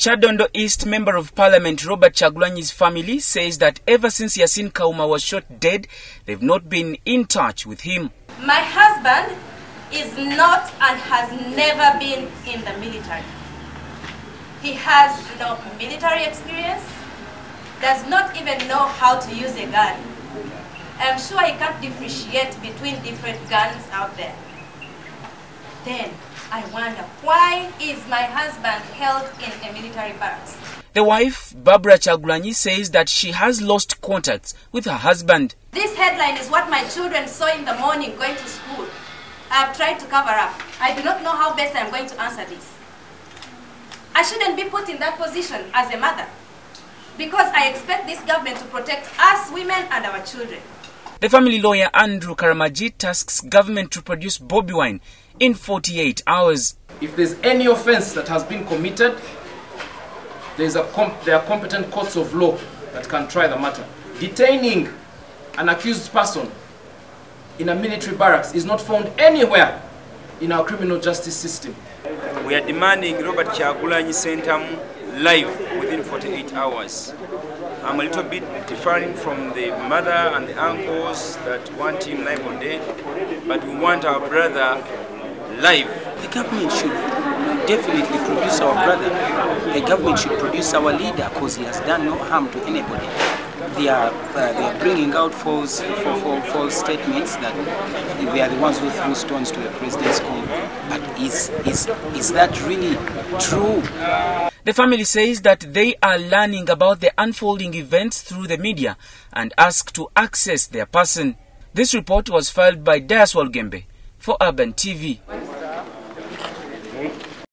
Chadondo East Member of Parliament Robert Chagulanyi's family says that ever since Yasin Kauma was shot dead, they've not been in touch with him. My husband is not and has never been in the military. He has no military experience, does not even know how to use a gun. I'm sure he can't differentiate between different guns out there. Then I wonder, why is my husband held in a military barracks? The wife, Barbara Chagulanyi, says that she has lost contacts with her husband. This headline is what my children saw in the morning going to school. I've tried to cover up. I do not know how best I'm going to answer this. I shouldn't be put in that position as a mother, because I expect this government to protect us women and our children. The family lawyer Andrew Karamaji tasks government to produce Bobi wine in 48 hours. If there's any offense that has been committed, there are competent courts of law that can try the matter. Detaining an accused person in a military barracks is not found anywhere in our criminal justice system. We are demanding Robert Chagulanyi sentence live within 48 hours. I'm a little bit differing from the mother and the uncles that want him live or dead, but we want our brother live. The government should definitely produce our brother. The government should produce our leader, because he has done no harm to anybody. They are bringing out false statements that they are the ones who threw stones to the president's home. But is that really true? The family says that they are learning about the unfolding events through the media and ask to access their person. This report was filed by Diaswal Gembe for Urban TV.